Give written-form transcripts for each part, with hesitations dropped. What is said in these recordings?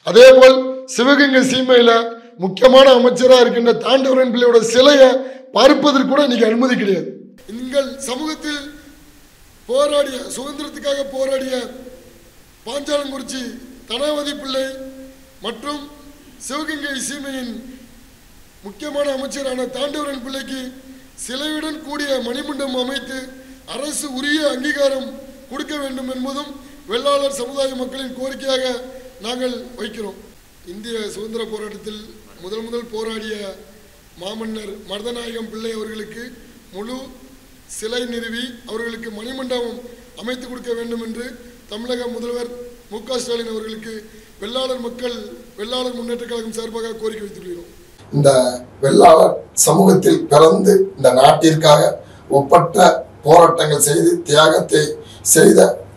அதேபோல் சிவகங்கை சீமையில முக்கியமான அமைச்சராக இருக்கின்ற தாண்டவரன் பிள்ளையோட சிலையை பார்ப்பதற்கு கூட இன்னைக்கு அனுமதி கிடையாது. எங்கள் சமூகத்தில் போராடிய சுதந்திரத்துக்காக போராடிய பாஞ்சாலங்குறிச்சி தனாவதி பிள்ளை மற்றும் சிவகங்கை சீமையின் முக்கியமான அமைச்சரான தாண்டவரன் பிள்ளைக்கு சிலையுடன் கூடிய மணிமண்டபம் அமைத்து அரசு உரிய அங்கீகாரம் கொடுக்க வேண்டும் என்பதும் வெள்ளாளர் சமுதாய மக்களின் கோரிக்கையாக நாங்கள் வைக்கிறோம். இந்திய சுதந்திர போராட்டத்தில் முதல் போராடிய மாமன்னர் மருதநாயகம் பிள்ளை அவர்களுக்கு முழு சிலை நிறுவி அவர்களுக்கு மணிமண்டபம் அமைத்து கொடுக்க வேண்டும் என்று தமிழக முதல்வர் மு.க. ஸ்டாலின் அவர்களுக்கு வெள்ளாளர் முன்னேற்ற கழகம் சார்பாக கோரிக்கை வைத்துள்ளோம். இந்த வெள்ளாளர் சமூகத்தில் பிறந்து இந்த நாட்டிற்காக ஒப்பற்ற போராட்டங்கள் செய்து தியாகத்தை செய்த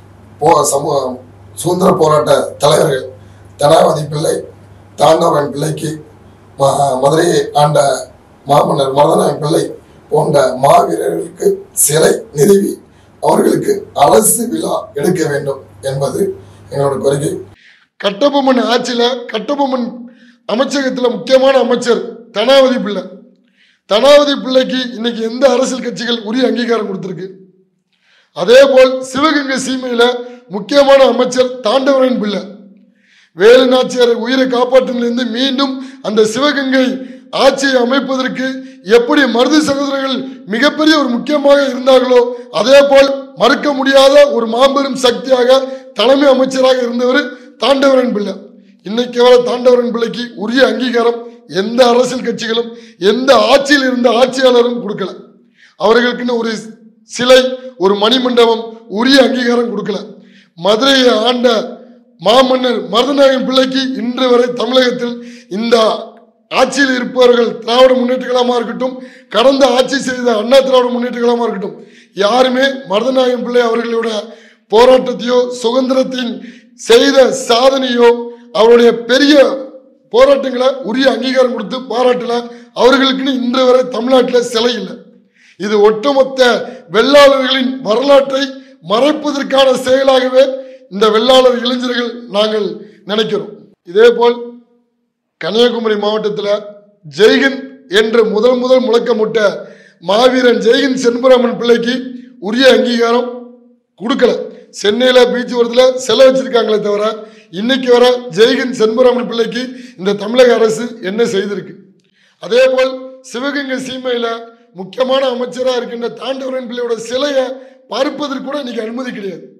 சுதந்திர போராட்ட தலைவர்கள் தனாவதி பிள்ளை, தாண்டவரன் பிள்ளைக்கு, மதுரையை ஆண்ட மாமன்னர் மருதநாயகம் பிள்ளை போன்ற மாவீரர்களுக்கு சிலை நிறுவி அவர்களுக்கு அரசு விழா எடுக்க வேண்டும் என்பது எங்களோட கோரிக்கை. கட்டபொம்மன் ஆட்சியில் கட்டபொம்மன் அமைச்சகத்தில் முக்கியமான அமைச்சர் தனாவதி பிள்ளை. தனாவதி பிள்ளைக்கு இன்னைக்கு எந்த அரசியல் கட்சிகள் உரிய அங்கீகாரம் கொடுத்திருக்கு? அதேபோல் சிவகங்கை சீமையில முக்கியமான அமைச்சர் தாண்டவரன் பிள்ளை. வேலு நாச்சியார் உயிரை காப்பாற்றிலிருந்து மீண்டும் அந்த சிவகங்கை ஆட்சியை அமைப்பதற்கு எப்படி மருது சகோதரர்கள் மிகப்பெரிய ஒரு முக்கியமாக இருந்தார்களோ அதே போல் மறுக்க முடியாத ஒரு மாபெரும் சக்தியாக தலைமை அமைச்சராக இருந்தவர் தாண்டவரன் பிள்ளை. இன்னைக்கு வர தாண்டவரன் பிள்ளைக்கு உரிய அங்கீகாரம் எந்த அரசியல் கட்சிகளும் எந்த ஆட்சியில் இருந்த ஆட்சியாளரும் கொடுக்கல. அவர்களுக்குன்னு ஒரு சிலை, ஒரு மணிமண்டபம், உரிய அங்கீகாரம் கொடுக்கல. மதுரையை ஆண்ட மாமன்னர் மருதநாயகம் பிள்ளைக்கு இன்று வரை தமிழகத்தில் இந்த ஆட்சியில் இருப்பவர்கள் திராவிட முன்னேற்ற கழகமாக இருக்கட்டும், கடந்த ஆட்சி செய்த அண்ணா திராவிட முன்னேற்ற கழகமாக இருக்கட்டும், யாருமே மருதநாயகம் பிள்ளை அவர்களோட போராட்டத்தையோ சுதந்திரத்தின் செய்த சாதனையோ அவருடைய பெரிய போராட்டங்களை உரிய அங்கீகாரம் கொடுத்து பாராட்டல. அவர்களுக்குன்னு இன்று வரை தமிழ்நாட்டில் சிலை இல்லை. இது ஒட்டுமொத்த வெள்ளாளர்களின் வரலாற்றை மறைப்பதற்கான செயலாகவே இந்த வெள்ளாளர் இளைஞர்கள் நாங்கள் நினைக்கிறோம். இதே போல் கன்னியாகுமரி மாவட்டத்தில் ஜெய்ஹிந்த் என்று முதல் முழக்கமிட்ட மாவீரன் ஜெய்ஹிந்த் செண்பராமன் பிள்ளைக்கு உரிய அங்கீகாரம் கொடுக்கல. சென்னையில் பீச் ஓரத்தில் சிலை வச்சிருக்காங்களே தவிர இன்னைக்கு வர ஜெய்ஹிந்த் செண்பராமன் பிள்ளைக்கு இந்த தமிழக அரசு என்ன செய்திருக்கு? அதே போல் சிவகங்கை சீமையில முக்கியமான அமைச்சராக இருக்கின்ற தாண்டவரன் பிள்ளையோட சிலையை பார்ப்பதற்கு கூட இன்னைக்கு அனுமதி கிடையாது.